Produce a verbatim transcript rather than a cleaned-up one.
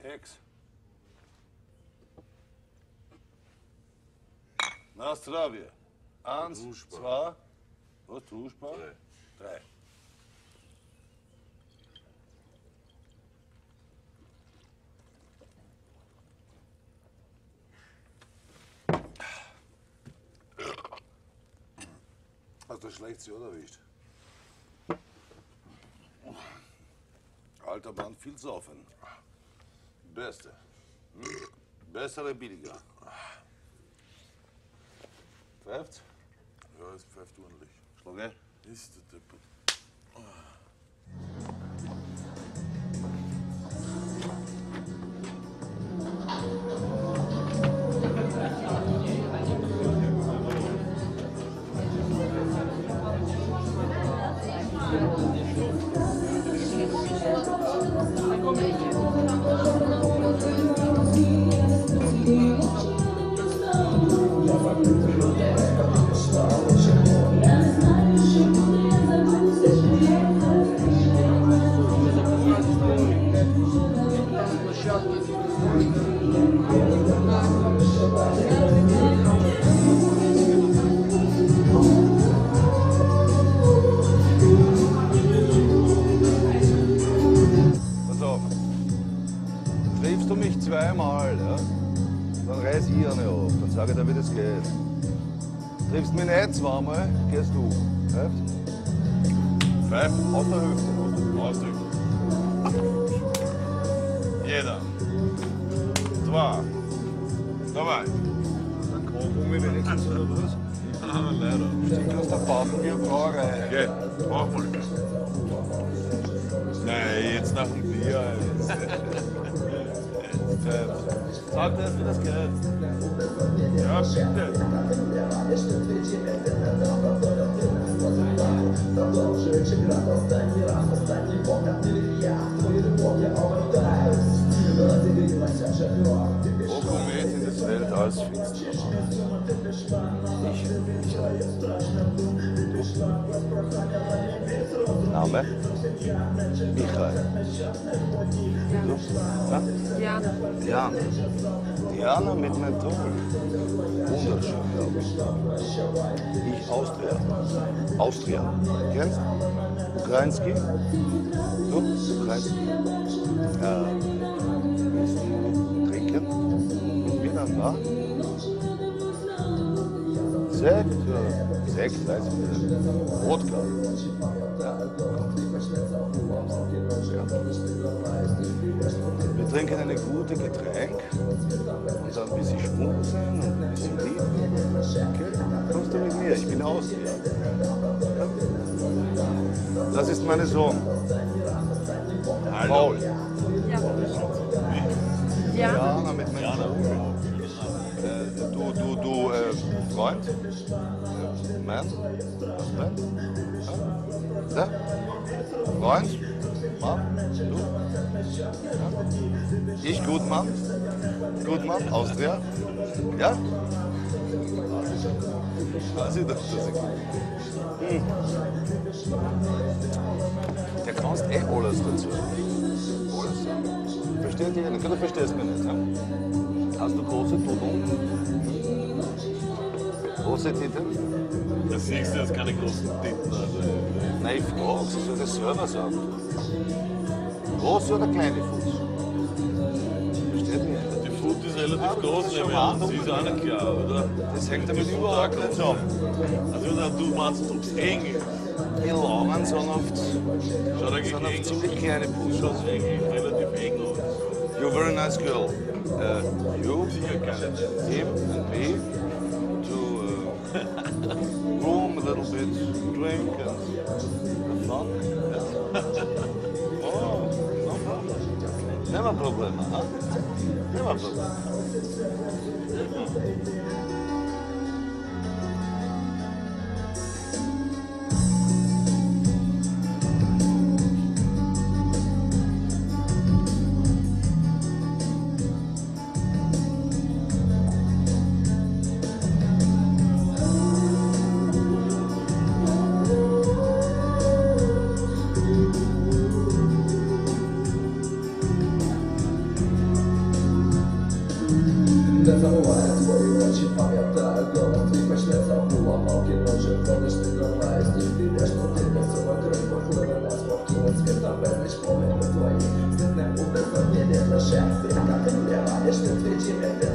Ex. Na, zdravje. Eins, Družba. zwei, was, Družba? Drei. Drei. Hast du schlecht sie erwischt? Alter Mann, viel saufen. Beste. Hm? Bessere, billiger. Pfeift's? Ja, es pfeift ordentlich. Schlage? Ist der Deppert. Pass auf. Triffst du mich zweimal, ja? Dann reiß ich eine auf. Dann sage ich dir, wie das geht. Triffst mich nicht zweimal, gehst du. Pfeift? Pfeift? Aus der Hüfte. Aus der Hüfte. Jeder. Zwei. Dabei. Dann kochen wir wenigstens oder was? Ah, leider. Du kannst der Pappen wie eine Frau rein. Geh, mach mal. Nein, jetzt nach dem Bier. Sag dir, wie das geht. Ja, bitte. Wo kommt in das Welt alles finster? Ich. Ich. Du? Name? Michael. Du? Ja? Diana. Diana. Diana mit Menthol. Wunderschön, glaube ich. Ich Austria. Austria. Kennst du? Ukrainski? Du? Ukrainski? Ja. Willst du trinken? Mit mir dann, wa? Sekt? Ja. Sekt, weiß ich nicht. Wodka. Ja. Wir trinken eine gute Getränk und dann ein bisschen schmusen und ein bisschen lieben. Okay? Kommst du mit mir? Ich bin Austria. Ja? Das ist mein Sohn. Paul. Ja. Ja. Diana mit meinem Sohn. Äh, du, du, du, äh, Freund? Äh, Mann? Husband? Ja? Ja? Freund? Mann? Du? Ja? Ich, Gutmann? Gutmann, Austria? Ja? Weiß ich doch, dass ich gut. Hm. Der kannst eh alles dazu. Alles. Versteht ihr nicht? Du verstehst mich nicht. Ja? Hast du große Tudeln? Große Titten? Das siehst du, das keine großen Titten. Also. Nein, ich frage, sie soll das selber sagen. Große oder kleine Fuß? Versteht ihr? Die Foot ist relativ Ah, groß, das ist schon nehme ich an. wahr. Sie ist auch nicht klar, oder? Das hängt damit überhaupt nicht zusammen. Also, du meinst, ob es eng ist. Die langen sind oft, Schaut eigentlich sind eng oft aus. ziemlich kleine Fuß. Schaut eigentlich relativ eng aus. You're a very nice girl. Uh, you, Sicher keine. him and me to uh, room a little bit, drink and have fun. Yeah. Oh, no problem. Never problem, huh? Never problem. Gdy zawołałem swoje oczy, pamiętałem go. Tylko śledzą połamał, kiedy że wrobisz tego na jest. Jeśli wiesz, to ty wesoła krew, pochlebę na słowki, na święta bezmyśl, powiem do twojej. Wstydne ubezdolnienie dla szefy, na tym nie ma, jeszcze widzimy.